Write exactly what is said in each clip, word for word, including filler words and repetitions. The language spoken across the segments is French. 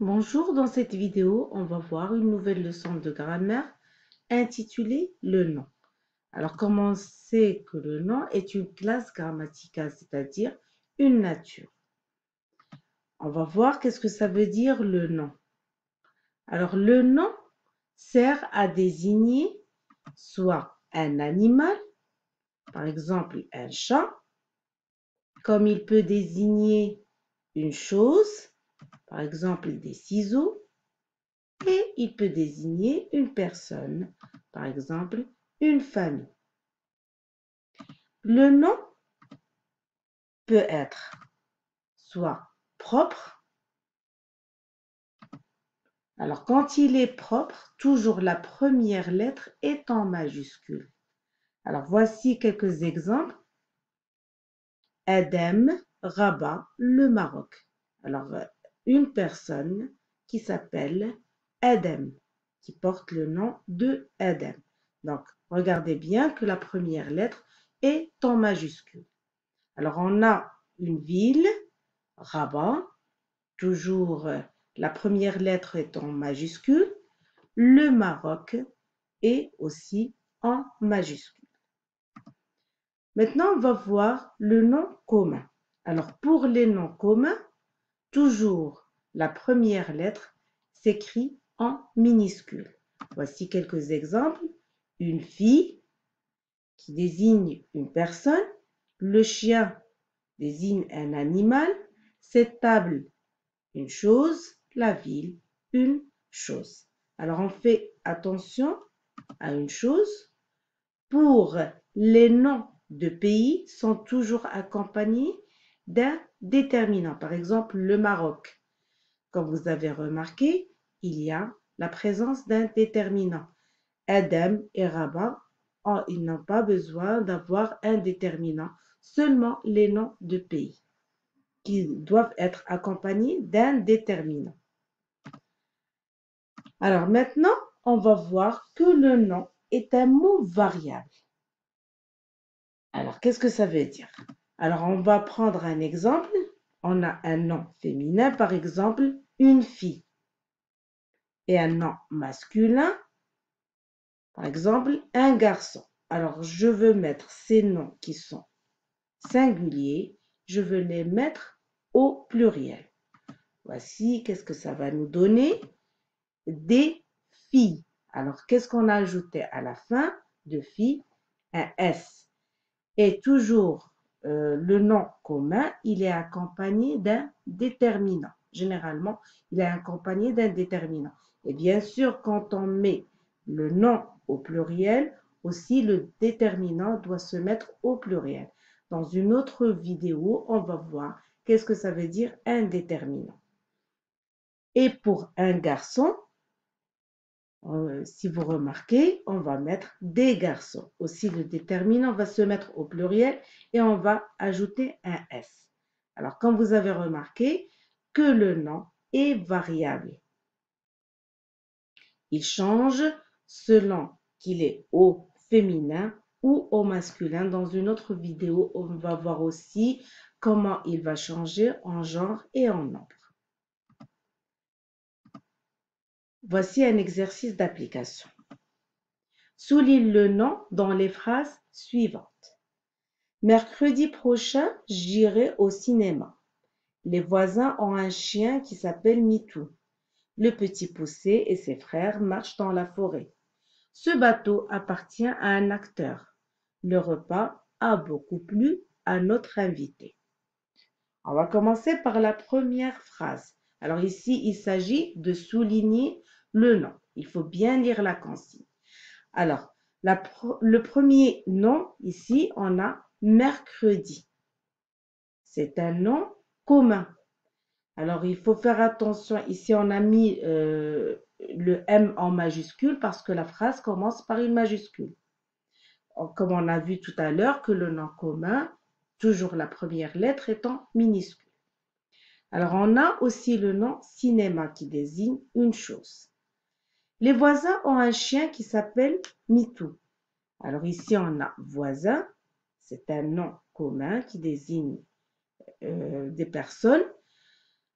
Bonjour, dans cette vidéo, on va voir une nouvelle leçon de grammaire intitulée Le nom. Alors, comme on sait que le nom est une classe grammaticale, c'est-à-dire une nature. On va voir qu'est-ce que ça veut dire le nom. Alors, le nom sert à désigner soit un animal, par exemple un chat, comme il peut désigner une chose, par exemple des ciseaux, et il peut désigner une personne, par exemple une famille. Le nom peut être soit propre. Alors quand il est propre, toujours la première lettre est en majuscule. Alors voici quelques exemples. Adem, Rabat, le Maroc. Alors une personne qui s'appelle Adem, qui porte le nom de Adem. Donc regardez bien que la première lettre est en majuscule. Alors, on a une ville, Rabat, toujours la première lettre est en majuscule. Le Maroc est aussi en majuscule. Maintenant, on va voir le nom commun. Alors, pour les noms communs, toujours la première lettre s'écrit en minuscule. Voici quelques exemples. Une fille qui désigne une personne, le chien désigne un animal, cette table une chose, la ville une chose. Alors on fait attention à une chose. Pour les noms de pays sont toujours accompagnés d'un déterminant. Par exemple, le Maroc. Comme vous avez remarqué, il y a la présence d'un déterminant. Adam et Rabat, oh, ils n'ont pas besoin d'avoir un déterminant, seulement les noms de pays qui doivent être accompagnés d'un déterminant. Alors maintenant, on va voir que le nom est un mot variable. Alors, qu'est-ce que ça veut dire? Alors, on va prendre un exemple. On a un nom féminin, par exemple, une fille. Et un nom masculin, par exemple, un garçon. Alors, je veux mettre ces noms qui sont singuliers, je veux les mettre au pluriel. Voici, qu'est-ce que ça va nous donner? Des filles. Alors, qu'est-ce qu'on a ajouté à la fin de filles? Un S. Et toujours, euh, le nom commun, il est accompagné d'un déterminant. Généralement, il est accompagné d'un déterminant. Et bien sûr, quand on met le nom au pluriel, aussi le déterminant doit se mettre au pluriel. Dans une autre vidéo, on va voir qu'est-ce que ça veut dire un déterminant. Et pour un garçon, euh, si vous remarquez, on va mettre des garçons. Aussi, le déterminant va se mettre au pluriel et on va ajouter un S. Alors, comme vous avez remarqué, que le nom est variable. Il change selon qu'il est au féminin ou au masculin. Dans une autre vidéo, on va voir aussi comment il va changer en genre et en nombre. Voici un exercice d'application. Souligne le nom dans les phrases suivantes. Mercredi prochain, j'irai au cinéma. Les voisins ont un chien qui s'appelle Mitou. Le petit poussé et ses frères marchent dans la forêt. Ce bateau appartient à un acteur. Le repas a beaucoup plu à notre invité. On va commencer par la première phrase. Alors ici, il s'agit de souligner le nom. Il faut bien lire la consigne. Alors, la, le premier nom, ici, on a mercredi. C'est un nom commun. Alors, il faut faire attention. Ici, on a mis euh, le M en majuscule parce que la phrase commence par une majuscule. Comme on a vu tout à l'heure que le nom commun, toujours la première lettre est en minuscule. Alors, on a aussi le nom cinéma qui désigne une chose. Les voisins ont un chien qui s'appelle Mitou. Alors ici, on a voisin, c'est un nom commun qui désigne euh, des personnes.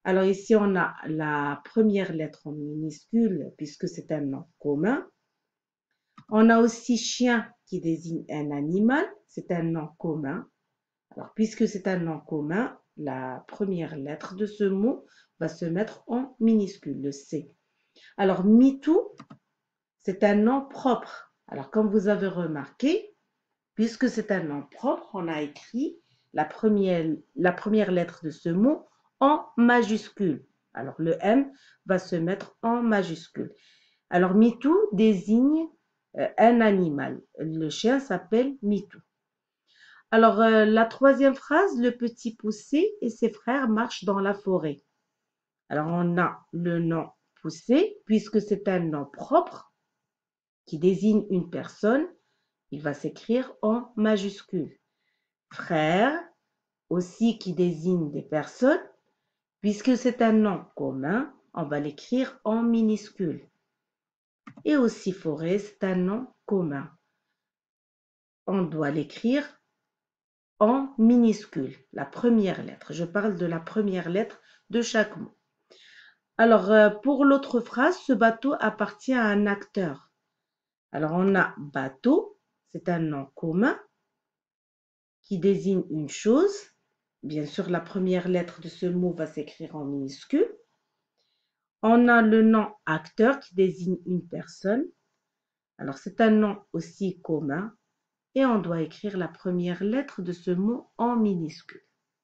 Alors ici, on a la première lettre en minuscule puisque c'est un nom commun. On a aussi chien qui désigne un animal, c'est un nom commun. Alors puisque c'est un nom commun, la première lettre de ce mot va se mettre en minuscule, le C. Alors Mitou, c'est un nom propre. Alors comme vous avez remarqué, puisque c'est un nom propre, on a écrit la première, la première lettre de ce mot en majuscule. Alors le M va se mettre en majuscule. Alors Mitou désigne euh, un animal. Le chien s'appelle Mitou. Alors euh, la troisième phrase, le petit poussé et ses frères marchent dans la forêt. Alors on a le nom poussé, puisque c'est un nom propre qui désigne une personne, il va s'écrire en majuscule. Frère, aussi qui désigne des personnes, puisque c'est un nom commun, on va l'écrire en minuscule. Et aussi forêt, c'est un nom commun. On doit l'écrire en minuscule, la première lettre. Je parle de la première lettre de chaque mot. Alors, euh, pour l'autre phrase, ce bateau appartient à un acteur. Alors, on a bateau, c'est un nom commun qui désigne une chose. Bien sûr, la première lettre de ce mot va s'écrire en minuscule. On a le nom acteur qui désigne une personne. Alors, c'est un nom aussi commun et on doit écrire la première lettre de ce mot en minuscule.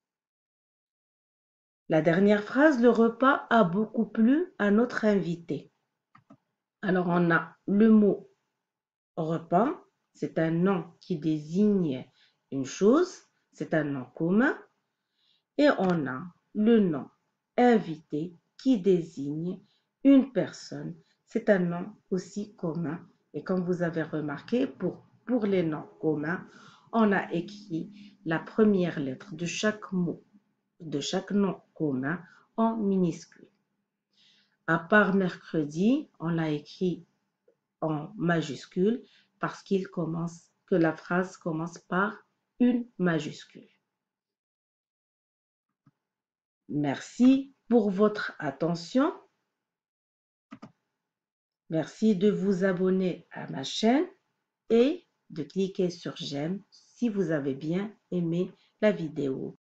La dernière phrase, le repas a beaucoup plu à notre invité. Alors, on a le mot repas, c'est un nom qui désigne une chose, c'est un nom commun. Et on a le nom invité qui désigne une personne, c'est un nom aussi commun. Et comme vous avez remarqué, pour, pour les noms communs, on a écrit la première lettre de chaque mot, de chaque nom commun en minuscule. À part mercredi, on l'a écrit en majuscule parce qu'il commence, que la phrase commence par une majuscule. Merci pour votre attention. Merci de vous abonner à ma chaîne et de cliquer sur j'aime si vous avez bien aimé la vidéo.